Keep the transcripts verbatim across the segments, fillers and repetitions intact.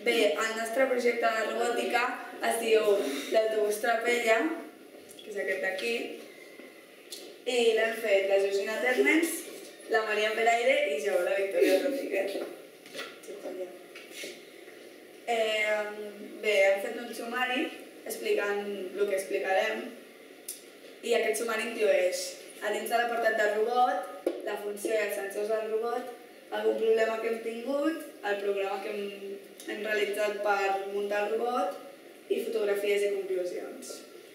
Bé, el nostre projecte de robòtica es diu l'autobús Trapella, que és aquest d'aquí, i l'hem fet la Georgina Ternens, la Maria Peraire i jo, la Victòria Rodríguez. Bé, hem fet un sumari explicant el que explicarem i aquest sumari incloeix a dins de l'apartat del robot, la funció i els sensors del robot, algun problema que hem tingut, el programa que hem, hem realitzat per muntar el robot i fotografies i conclusions.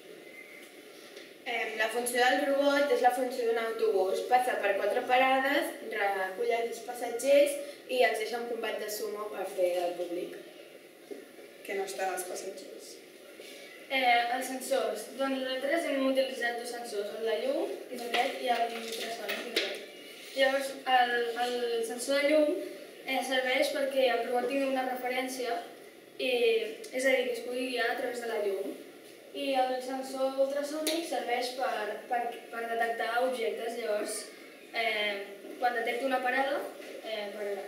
La funció del robot és la funció d'un autobús. Passa per quatre parades, recull els passatgers i els deixa un combat de sumo per fer al públic. Que no estan els passatgers. Els sensors. Doncs nosaltres hem utilitzat dos sensors, el de llum, que és aquest, i el ultrasònic, que és aquest. Llavors, el sensor de llum serveix perquè el robot tingui una referència, és a dir, que es pugui guiar a través de la llum. I el sensor ultrasònic serveix per detectar objectes. Llavors, quan detecta una parada, pararà.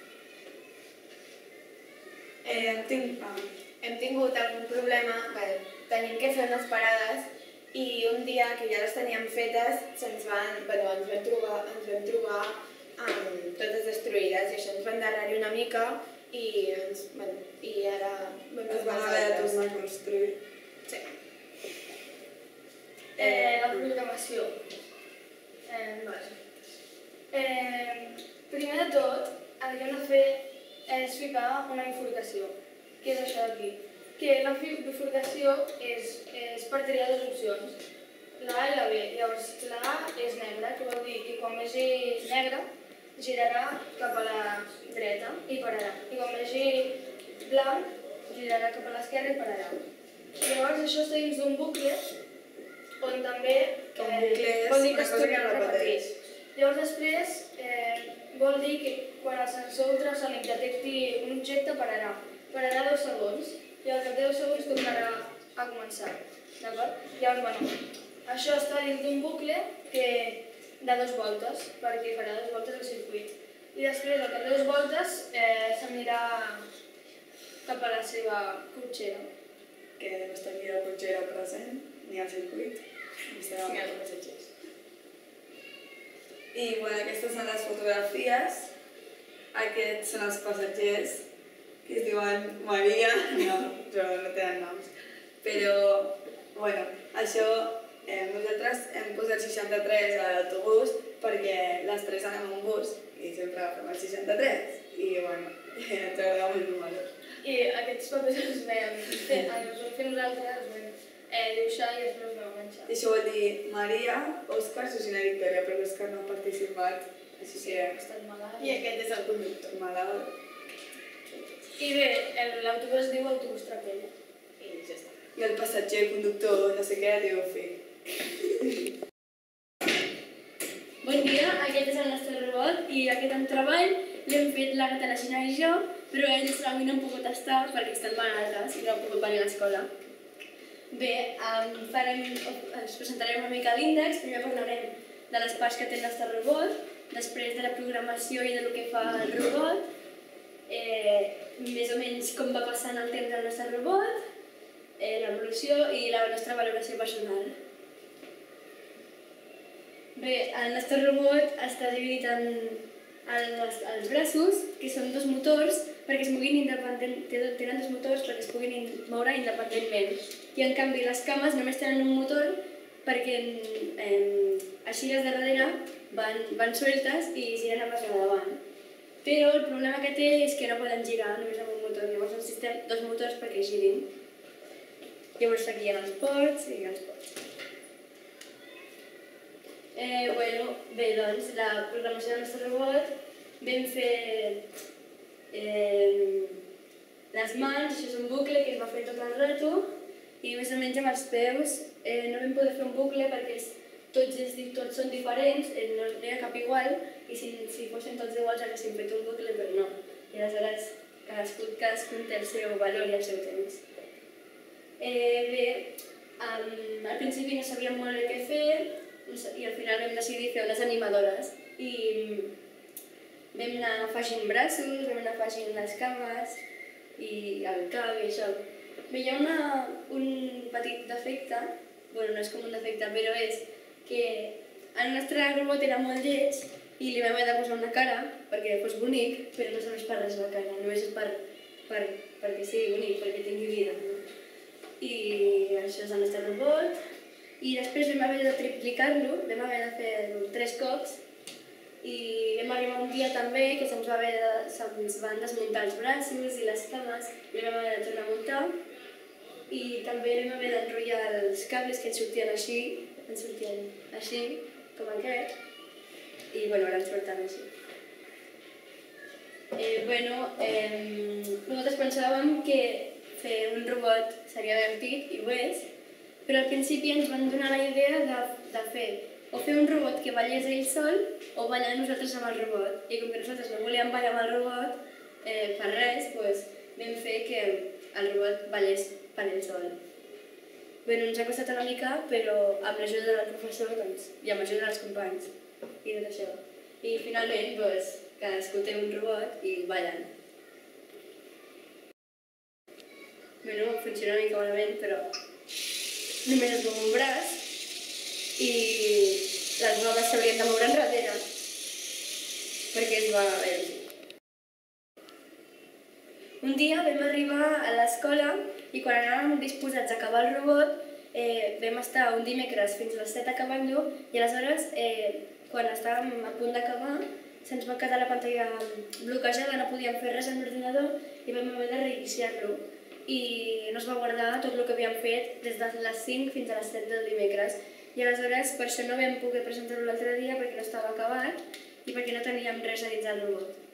Hem tingut algun problema, tenim que fer unes parades i un dia que ja les teníem fetes ens vam trobar totes destruïdes i això ens va endarrerir una mica i ara es van haver de tornar a construir. Sí. La programació. Primer de tot, el que hem de fer és ficar una bifurcació, que és això d'aquí. Que la bifurcació és per triar dues opcions, la A i la B. Llavors, la A és negra, que vol dir que quan vegi negre girarà cap a la dreta i pararà. I quan vegi blanc girarà cap a l'esquerra i pararà. Llavors, això està dins d'un bucle on també vol dir que es torna a repetir. Llavors, després vol dir que quan el sensor ultrasònic detecti un objecte pararà. Pararà deu segons i al cap de deu segons tornarà a començar. Llavors, bueno, això està dins d'un bucle de dues voltes, perquè farà dues voltes al circuit. I després, al cap de dues voltes, s'anirà cap a la seva cotxera. Que no està ni la cotxera present, ni al circuit, ni estarà als passatgers. I aquestes són les fotografies, aquests són els passatgers, que es diuen Maria, no, no tenen noms. Però, bueno, això, nosaltres hem posat seixanta-tres a l'autobús perquè les tres anem en bus i sempre agafem el seixanta-tres i, bueno, ens agrada molt el número. I aquests papers els vam fer nosaltres, els vam dibuixar i després els vam enganxar. I això vol dir Maria, Òscar, Susina i Victòria, però l'Òscar no ha participat, així que... Ha estat malalt. I aquest és el conductor. Malalt. I bé, l'autobús es diu autobús Trapella. I ja està. I el passatger, el conductor, no sé què, diu fill. Bon dia, aquest és el nostre robot i aquest en treball l'hem fet la gata, la Xina i jo, però ells avui no han pogut estar perquè estan malaltes i no han pogut venir a l'escola. Bé, ens presentarem una mica l'índex, primer parlarem de les parts que té el nostre robot, després de la programació i del que fa el robot, més o menys com va passant el temps del nostre robot, l'evolució i la nostra valoració personal. Bé, el nostre robot està dividit en els braços, que són dos motors, perquè es moguin independentment, tenen dos motors perquè es puguin moure independentment. I en canvi les cames només tenen un motor perquè així les de darrere van sueltes i giren a pas de davant. Però el problema que té és que no poden girar només amb un motor, llavors necessitem dos motors perquè girin. Llavors aquí hi ha els ports i els ports. Bé, doncs, la programació del nostre robot vam fer les mans, això és un bucle que es va fer tot el rato i més o menys amb els peus no vam poder fer un bucle perquè tots són diferents, no hi ha cap igual i si fossin tots iguals haguéssim fet un bucle, però no. I aleshores cadascun té el seu valor i el seu temps. Bé, al principi no sabíem molt el que fer i al final vam decidir fer unes animadores i vam anar afegint braços, vam anar afegint les cames i el cap i això. Bé, hi ha una, un petit defecte, bueno, no és com un defecte, però és que el nostre robot era molt lleig i li vam haver de posar una cara perquè fos bonic, però no serveix per res la cara, només és per, per, perquè sigui bonic, perquè tingui vida. No? I això és el nostre robot. I després vam haver de triplicar-lo, vam haver de fer tres cops i vam arribar un dia també que se'ns va haver de, se'ns van desmuntar els braços i les cames i vam haver de tornar a muntar i també vam haver d'enrotllar els cables que ens sortien així, ens sortien així, com aquest, i bueno, ara ens porten així. Eh, bueno, eh, nosaltres pensàvem que fer un robot seria divertit, i ho és, però al principi ens van donar la idea de, de fer o fer un robot que ballés ell sol o ballar nosaltres amb el robot. I com que nosaltres no volíem ballar amb el robot, eh, per res, doncs, vam fer que el robot ballés per ell sol. Bé, ens ha costat una mica, però amb l'ajuda del professor doncs, i amb l'ajuda dels companys i tot això. I finalment, doncs, cadascú té un robot i ballen. Bé, no, funciona una mica malament, però només es mou un braç i les rodes s'haurien de moure enrere perquè es va veure. Un dia vam arribar a l'escola i quan anàvem disposats a acabar el robot eh, vam estar un dimecres fins a les set acabant-lo i aleshores eh, quan estàvem a punt d'acabar se'ns va quedar la pantalla bloquejada, no podíem fer res amb l'ordinador i vam haver de reiniciar-lo. I no es va guardar tot el que havíem fet des de les cinc fins a les set del dimecres. I aleshores per això no vam poder presentar-ho l'altre dia perquè no estava acabat i perquè no teníem res a dins del robot.